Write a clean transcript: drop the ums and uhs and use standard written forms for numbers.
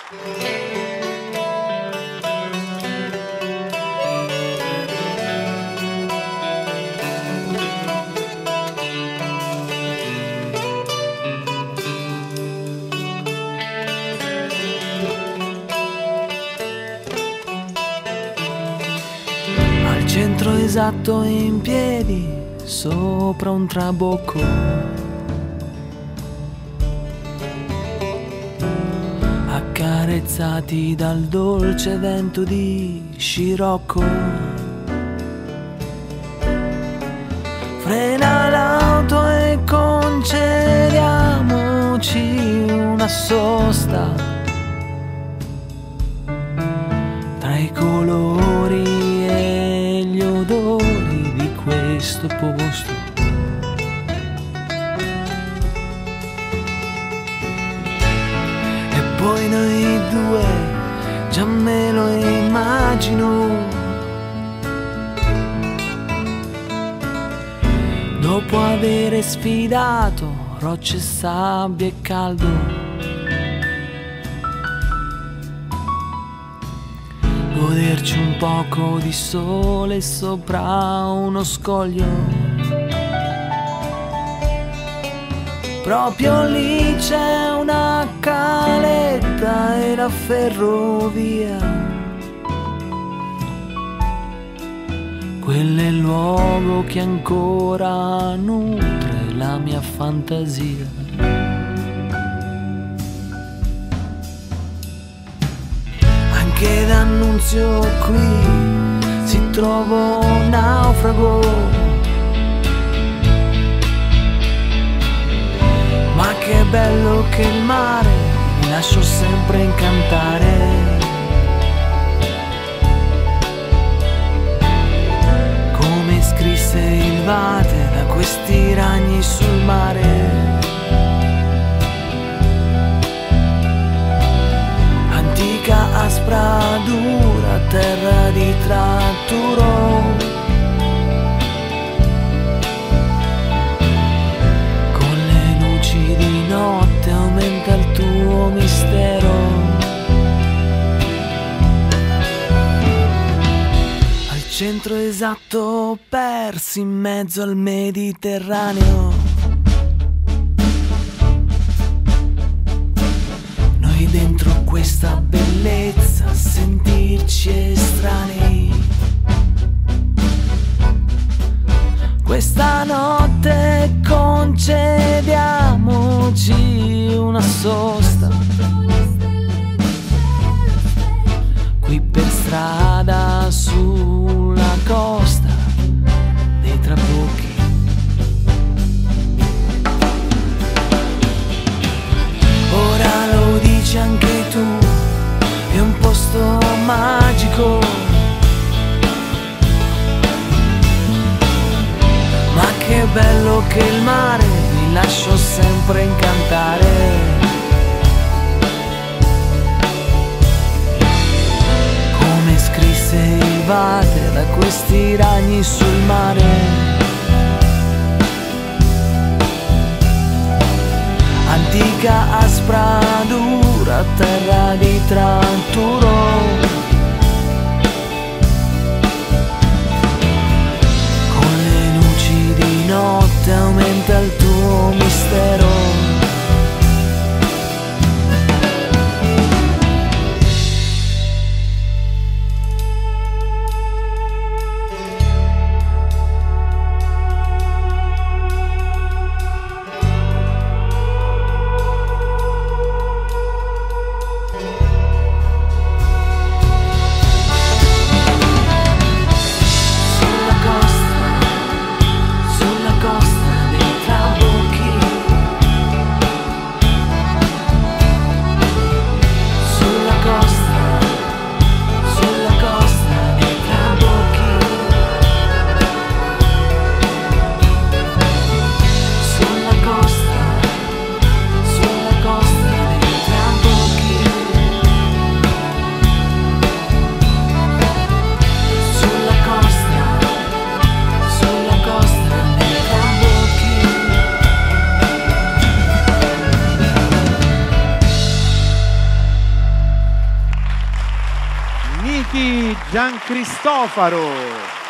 Centro esatto in piedi sopra un trabocco, accarezzati dal dolce vento di scirocco. Frena l'auto e concediamoci una sosta tra i colori di questo posto. E poi noi due, già me lo immagino, dopo avere sfidato rocce, sabbia e caldo, goderci un poco di sole sopra uno scoglio. Proprio lì c'è una caletta e la ferrovia. Quello è il luogo che ancora nutre la mia fantasia. Che d'Annunzio qui si trova un naufrago, ma che bello che il mare mi lascio sempre incantare. Come scrisse il Vate da questi ragni sul mare. Aspra, dura, terra di tratturo, con le luci di notte aumenta il tuo mistero. Al centro esatto, persi in mezzo al Mediterraneo, noi dentro questa bellezza, sentirci estranei. Questa notte concediamoci una sosta qui per strada sulla costa dei trabocchi. Ora lo dici anche tu, è un posto magico, ma che bello che il mare mi lascio sempre incantare. Come scrisse il Vate da questi ragni sul mare. Antica, aspra, dura, terra di tratturo, con le luci di notte aumenta il tuo mistero. Miki Giancristofaro.